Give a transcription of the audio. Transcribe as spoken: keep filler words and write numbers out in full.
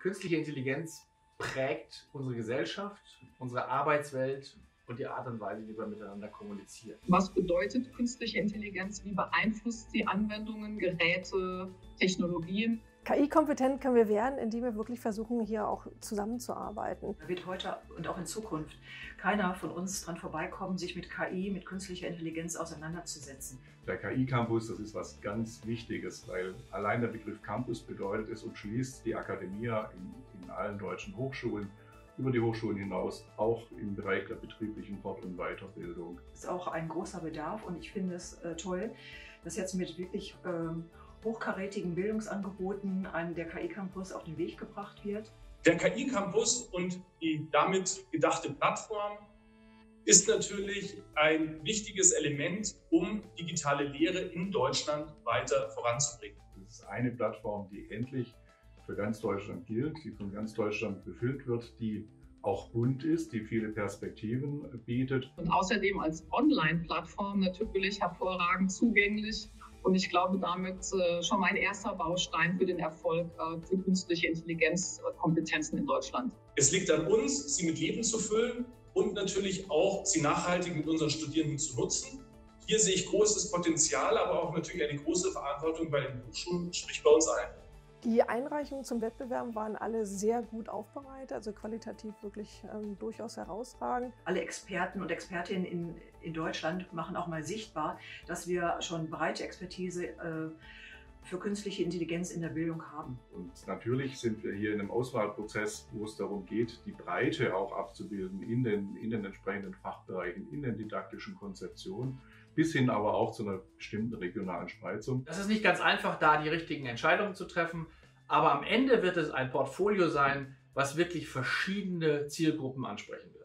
Künstliche Intelligenz prägt unsere Gesellschaft, unsere Arbeitswelt und die Art und Weise, wie wir miteinander kommunizieren. Was bedeutet künstliche Intelligenz? Wie beeinflusst sie Anwendungen, Geräte, Technologien? K I-kompetent können wir werden, indem wir wirklich versuchen, hier auch zusammenzuarbeiten. Da wird heute und auch in Zukunft keiner von uns dran vorbeikommen, sich mit K I, mit künstlicher Intelligenz auseinanderzusetzen. Der K I-Campus, das ist was ganz Wichtiges, weil allein der Begriff Campus bedeutet, es umschließt die Academia in, in allen deutschen Hochschulen, über die Hochschulen hinaus, auch im Bereich der betrieblichen Fort- und Weiterbildung. Das ist auch ein großer Bedarf und ich finde es äh, toll, dass jetzt mit wirklich ähm, hochkarätigen Bildungsangeboten ein, der K I-Campus auf den Weg gebracht wird. Der K I-Campus und die damit gedachte Plattform ist natürlich ein wichtiges Element, um digitale Lehre in Deutschland weiter voranzubringen. Das ist eine Plattform, die endlich für ganz Deutschland gilt, die von ganz Deutschland befüllt wird, die auch bunt ist, die viele Perspektiven bietet. Und außerdem als Online-Plattform natürlich hervorragend zugänglich. Und ich glaube, damit äh, schon mal ein erster Baustein für den Erfolg äh, für künstliche Intelligenzkompetenzen in Deutschland. Es liegt an uns, sie mit Leben zu füllen und natürlich auch sie nachhaltig mit unseren Studierenden zu nutzen. Hier sehe ich großes Potenzial, aber auch natürlich eine große Verantwortung bei den Hochschulen, sprich bei uns allen. Die Einreichungen zum Wettbewerb waren alle sehr gut aufbereitet, also qualitativ wirklich ähm, durchaus herausragend. Alle Experten und Expertinnen in, in Deutschland machen auch mal sichtbar, dass wir schon breite Expertise äh, für künstliche Intelligenz in der Bildung haben. Und natürlich sind wir hier in einem Auswahlprozess, wo es darum geht, die Breite auch abzubilden in den, in den entsprechenden Fachbereichen, in den didaktischen Konzeptionen, bis hin aber auch zu einer bestimmten regionalen Spreizung. Es ist nicht ganz einfach, da die richtigen Entscheidungen zu treffen, aber am Ende wird es ein Portfolio sein, was wirklich verschiedene Zielgruppen ansprechen wird.